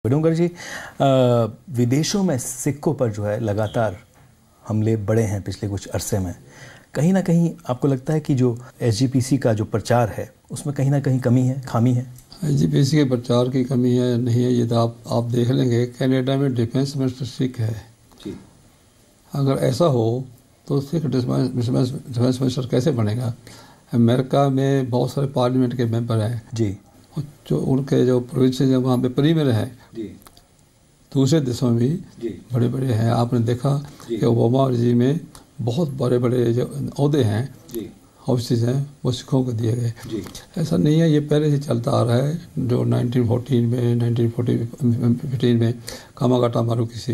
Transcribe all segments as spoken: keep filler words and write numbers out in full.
बडोंगर जी, विदेशों में सिक्कों पर जो है लगातार हमले बढ़े हैं पिछले कुछ अरसे में। कहीं ना कहीं आपको लगता है कि जो एस जी पी सी का जो प्रचार है उसमें कहीं ना कहीं कमी है, खामी है? एस जी पी सी के प्रचार की कमी है नहीं है, ये तो आप आप देख लेंगे। कनाडा में डिफेंस मिनिस्टर सिख है जी। अगर ऐसा हो तो सिख डिफेंस मिनिस्टर कैसे बनेगा? अमेरिका में बहुत सारे पार्लियामेंट के मेंबर हैं जी, जो उनके जो प्रोविंस वहाँ पे प्रीमियर हैं जी। दूसरे देशों में भी बड़े बड़े हैं। आपने देखा कि ओबामा जी में बहुत बड़े बड़े जो ओहदे हैं, ऑफिस हैं, वो सिखों को दिए गए। ऐसा नहीं है, ये पहले से चलता आ रहा है। जो नाइनटीन फोर्टीन में नाइनटीन फिफ्टीन में कामागाटा मारू किसी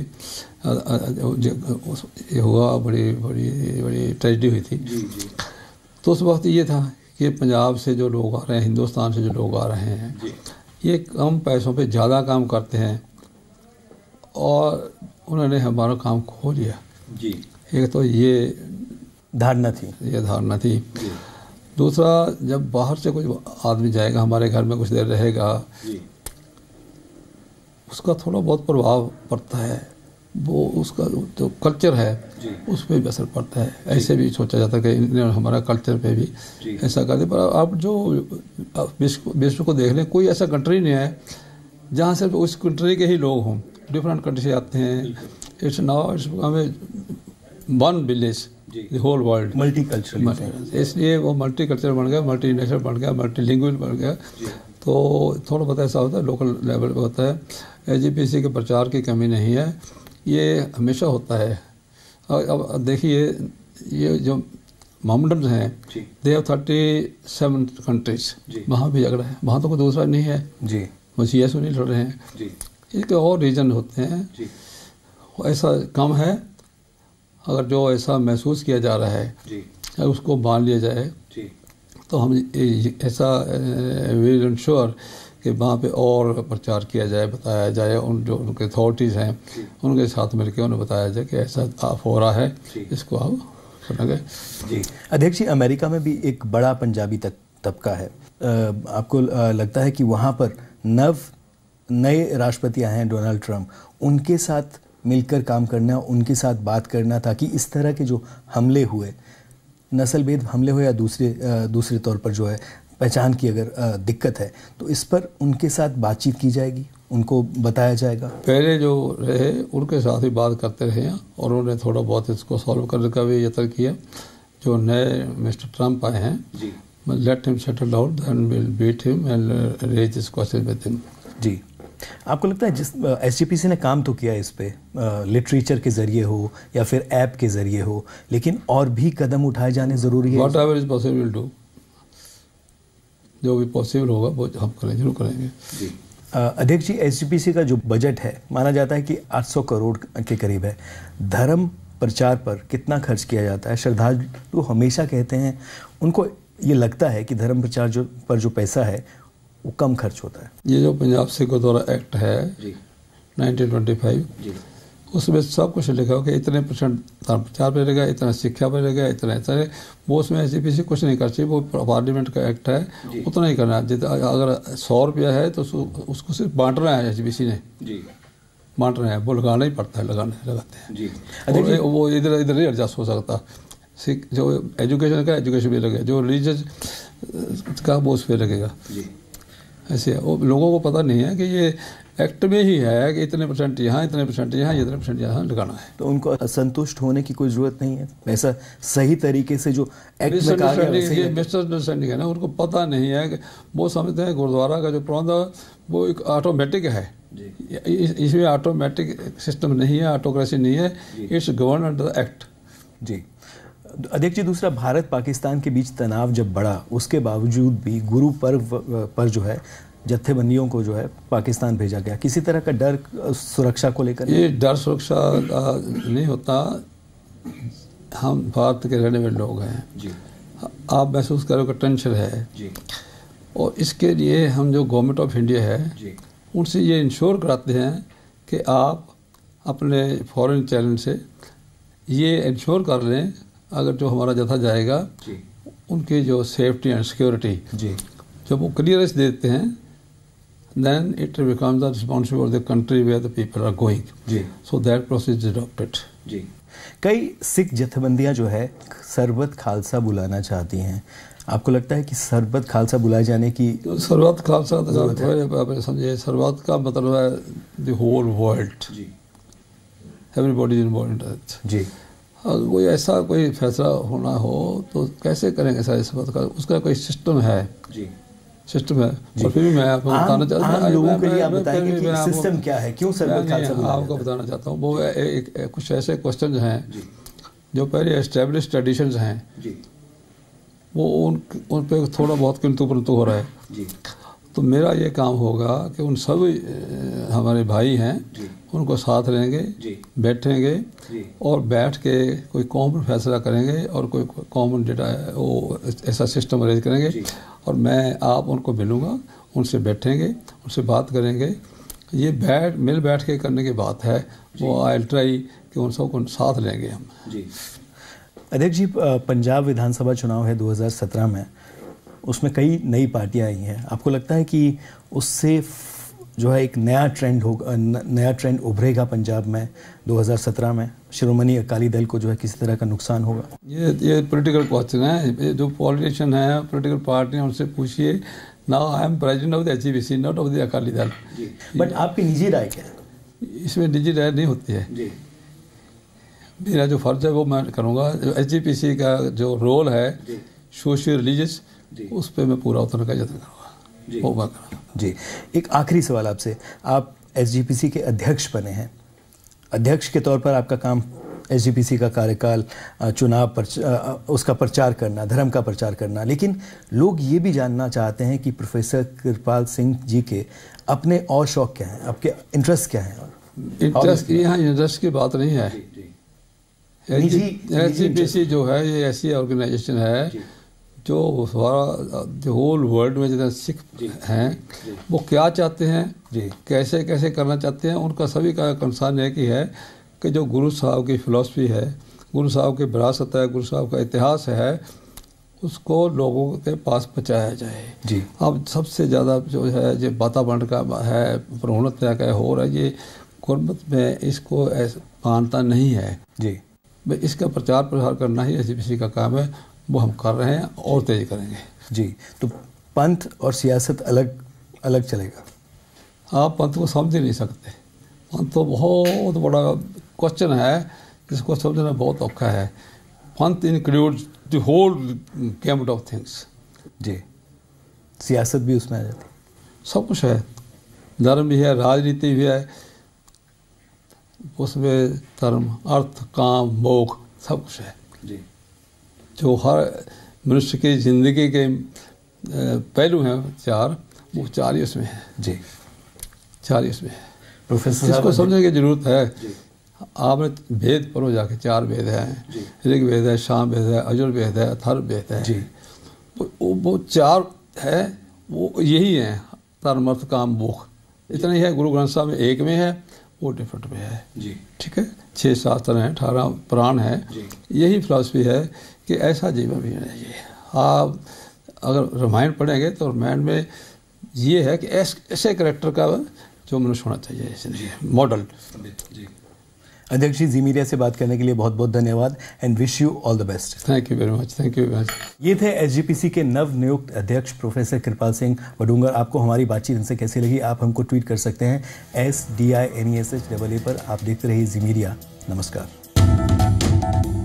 ये हुआ, बड़ी बड़ी बड़ी ट्रेजेडी हुई थी। तो उस वक्त ये था कि पंजाब से जो लोग आ रहे हैं, हिंदुस्तान से जो लोग आ रहे हैं, ये कम पैसों पे ज़्यादा काम करते हैं और उन्होंने हमारा काम खो लिया जी। एक तो ये धारणा थी ये धारणा थी दूसरा, जब बाहर से कोई आदमी जाएगा, हमारे घर में कुछ देर रहेगा जी। उसका थोड़ा बहुत प्रभाव पड़ता है, वो उसका जो कल्चर है उस पर भी असर पड़ता है। ऐसे भी सोचा जाता है कि हमारा कल्चर पे भी ऐसा करते, पर आप जो विश्व विश्व को देख लें, कोई ऐसा कंट्री नहीं है जहाँ से उस कंट्री के ही लोग हों। डिफरेंट कंट्री से आते हैं। इट्स नाउ इट्स हमें one village the whole world multi cultural, इसलिए वो मल्टी कल्चर बन गया, मल्टी नेशनल बन गया, मल्टी लिंगुअल बन गया। तो थोड़ा बहुत ऐसा होता है, लोकल लेवल पे होता है। एस जी पी सी के प्रचार की कमी नहीं है, ये हमेशा होता है। अब देखिए, ये जो मोहम्मडन हैं, they have thirty seven countries, वहाँ भी झगड़ा है, वहाँ तो कोई दूसरा नहीं है जी। मसीह यीशु नहीं लड़ रहे हैं जी। इसके और रीजन होते हैं जी। ऐसा कम है, अगर जो ऐसा महसूस किया जा रहा है जी, अगर उसको मान लिया जाए जी, तो हम ऐसा विल इंश्योर कि वहाँ पे और प्रचार किया जाए, बताया जाए। उन जो उनके अथॉरिटीज़ हैं उनके साथ मिलकर उन्हें बताया जाए कि ऐसा आप हो रहा है, इसको आप सुनेंगे जी। अध्यक्ष जी, अमेरिका में भी एक बड़ा पंजाबी तक तबका है। आपको लगता है कि वहाँ पर नव नए राष्ट्रपति आए हैं डोनाल्ड ट्रंप, उनके साथ मिलकर काम करना, उनके साथ बात करना, ताकि इस तरह के जो हमले हुए, नस्लभेद हमले हुए या दूसरे दूसरे तौर पर जो है पहचान की अगर दिक्कत है, तो इस पर उनके साथ बातचीत की जाएगी, उनको बताया जाएगा? पहले जो रहे उनके साथ ही बात करते रहे हैं और उन्होंने थोड़ा बहुत इसको सॉल्व करने का भी यत्न किया। जो नए मिस्टर ट्रंप आए हैं, let him settle down, then will beat him and raise this question with him ji. आपको लगता है जिस एस जी पी सी ने काम तो किया इस पे, लिटरेचर के ज़रिए हो या फिर ऐप के ज़रिए हो, लेकिन और भी कदम उठाए जाने ज़रूरी है? Whatever is possible will do, जो भी पॉसिबल होगा वो हम करें, जरूर करेंगे जी। अध्यक्ष जी, एस जी पी सी का जो बजट है माना जाता है कि आठ सौ करोड़ के करीब है। धर्म प्रचार पर कितना खर्च किया जाता है? श्रद्धालु तो हमेशा कहते हैं, उनको ये लगता है कि धर्म प्रचार जो पर जो पैसा है वो कम खर्च होता है। ये जो पंजाब सिख गुरुद्वारा एक्ट है नाइनटीन ट्वेंटी फाइव, उसमें सब कुछ लिखा हो कि इतने परसेंट धर्म प्रचार पर रहेगा, इतना शिक्षा पर रहेगा, इतना इतना, वो उसमें एस जी पी सी कुछ नहीं कर चाहिए। वो पार्लियामेंट का एक्ट है, उतना ही करना है। अगर सौ रुपया है तो उसको सिर्फ बांटना है, एस जी पी सी ने बांट रहे हैं, वो लगाना ही पड़ता है, लगाने लगाते हैं। वो इधर इधर नहीं एडजस्ट हो सकता। सिख जो एजुकेशन का एजुकेशन भी लगेगा, जो रिलीजियस का वो उस पर लगेगा। ऐसे वो लोगों को पता नहीं है कि ये एक्ट में ही है कि इतने परसेंट यहाँ, इतने परसेंट यहाँ, इतने परसेंट यहाँ लगाना है। तो उनको असंतुष्ट होने की कोई ज़रूरत नहीं है, ऐसा सही तरीके से जो एक्ट में कहा गया है। मिसअंडरस्टैंडिंग है ना, उनको पता नहीं है कि वो समझते हैं गुरुद्वारा का जो प्रबंध वो एक ऑटोमेटिक है। इसमें ऑटोमेटिक सिस्टम नहीं है, ऑटोक्रेसी नहीं है, it's govern under the act ji. अध्यक्ष जी, दूसरा, भारत पाकिस्तान के बीच तनाव जब बढ़ा, उसके बावजूद भी गुरु पर्व पर जो है जत्थेबंदियों को जो है पाकिस्तान भेजा गया। किसी तरह का डर सुरक्षा को लेकर? ये डर सुरक्षा का नहीं होता। हम भारत के रहने वाले लोग हैं जी। आप महसूस करो कि टेंशन है जी। और इसके लिए हम जो गवर्नमेंट ऑफ इंडिया है जी, उनसे ये इंश्योर कराते हैं कि आप अपने फॉरेन चैनल से ये इंश्योर कर लें, अगर जो हमारा जत्था जाएगा उनकी जो सेफ्टी एंड सिक्योरिटी जी, जब वो क्लियरेंस देते हैं then it becomes the responsibility of the country where the people are going. Ji. So that process is adopted. जी. कई सिख जथेबंदियां जो है सरबत खालसा बुलाना चाहती हैं, आपको लगता है कि सरबत खालसा बुलाए जाने की तो सरबत खालसा तो समझिए, सरबत का मतलब है the whole world, everybody is involved in it. Ji, अगर कोई ऐसा कोई फैसला होना हो तो कैसे करेंगे सारे सरबत का, उसका कोई सिस्टम है। जी, सिस्टम है। और फिर भी मैं आपको बताना चाहता हूँ, लोगों के लिए आप बताएंगे कि सिस्टम क्या है, क्यों सरबत खालसा बुलाया, आपको बताना चाहता हूँ। वो एक कुछ ऐसे क्वेश्चन हैं जो पहले एस्टेब्लिश ट्रेडिशंस हैं, वो उन उन पे थोड़ा बहुत किंतु परंतु हो रहा है। जी। तो मेरा ये काम होगा कि उन सभी हमारे भाई हैं उनको साथ लेंगे, बैठेंगे और बैठ के कोई कॉमन फैसला करेंगे और कोई कॉमन डेटा है वो ऐसा सिस्टम अरेंज करेंगे। और मैं आप उनको मिलूँगा, उनसे बैठेंगे, उनसे बात करेंगे। ये बैठ मिल बैठ के करने की बात है, वो आई ट्राई कि उन सबको साथ लेंगे हम। जी। अध्यक्ष जी, पंजाब विधानसभा चुनाव है दो हज़ार सत्रह में, उसमें कई नई पार्टियां आई हैं। आपको लगता है कि उससे जो है एक नया ट्रेंड होगा, नया ट्रेंड उभरेगा पंजाब में दो हज़ार सत्रह में? शिरोमणि अकाली दल को जो है किसी तरह का नुकसान होगा? ये ये पॉलिटिकल क्वेश्चन है। ये जो पॉलिटिशियन है, पॉलिटिकल पार्टी है, उनसे पूछिए। Now I am president of the H E B C, not of the Akali Dal. But आपकी निजी राय क्या है? इसमें निजी राय नहीं होती है। जी। मेरा जो फर्ज है वो मैं करूँगा। एच जी पी सी का जो रोल है सोशल रिलीजियस, उस पर मैं पूरा उतरने का यत्न करूँगा, वो मैं करूँगा। जी, एक आखिरी सवाल आपसे। आप एस जी पी सी के अध्यक्ष बने हैं, अध्यक्ष के तौर पर आपका काम एस जी पी सी का कार्यकाल, चुनाव पर उसका प्रचार करना, धर्म का प्रचार करना, लेकिन लोग ये भी जानना चाहते हैं कि प्रोफेसर कृपाल सिंह जी के अपने और शौक क्या हैं, आपके इंटरेस्ट क्या हैं? इंटरेस्ट यहाँ इंटरेस्ट की बात नहीं है। एच जी पी सी जो है ये ऐसी ऑर्गेनाइजेशन है जो होल वर्ल्ड में जितने सिख हैं वो क्या चाहते हैं, जी कैसे कैसे करना चाहते हैं, उनका सभी का कंसर्न है कि है कि जो गुरु साहब की फ़िलॉसफी है, गुरु साहब की विरासत है, गुरु साहब का इतिहास है, उसको लोगों के पास पहुँचाया जाए। जी, अब सबसे ज़्यादा जो है जो वातावरण का है, प्रोन्नति का हो रहा है, ये गुरबत में इसको मानता नहीं है। जी, इसका प्रचार प्रसार करना ही एस जी पी सी का काम है, वो हम कर रहे हैं और तेज करेंगे। जी, तो पंथ और सियासत अलग अलग चलेगा? आप पंथ को समझ ही नहीं सकते। पंथ तो बहुत बड़ा क्वेश्चन है जिसको समझना बहुत औखा है। Panth includes the whole gamut of things. Ji, सियासत भी उसमें आ जाती है, सब कुछ है, धर्म भी है, राजनीति भी है, उसमें धर्म, अर्थ, काम, मोक्ष सब कुछ है। जी, जो हर मनुष्य की ज़िंदगी के पहलू हैं चार, वो चार ही उसमें है। जी, चार ही उसमें है। प्रोफेसर इसको समझने की जरूरत है। आपने वेद पढ़ो जाके, चार वेद हैं, ऋग वेद है, शाम वेद है, अजुर वेद है, अथर्व वेद है। जी, वो वो चार है, वो यही है, धर्म, अर्थ, काम, मोक्ष, इतना ही है। गुरु ग्रंथ साहब में एक में है, वो डिफरेंट में है। जी, ठीक है। छः शास्त्र हैं, अठारह पुराण है, यही फिलॉसफी है कि ऐसा जीवन भी नहीं चाहिए। आप अगर रामायण पढ़ेंगे तो रामायण में ये है कि ऐसे करेक्टर का जो मनुष्य होना चाहिए, इसलिए मॉडल। जी, अध्यक्ष जी, जी मीडिया से बात करने के लिए बहुत बहुत धन्यवाद and wish you all the best. Thank you very much, thank you very much. ये थे एस जी पी सी के नव नियुक्त अध्यक्ष प्रोफेसर कृपाल सिंह वडूंगर। आपको हमारी बातचीत इनसे कैसी लगी, आप हमको ट्वीट कर सकते हैं S D I N E S H double A पर। आप देखते रहिए जी मीडिया। नमस्कार।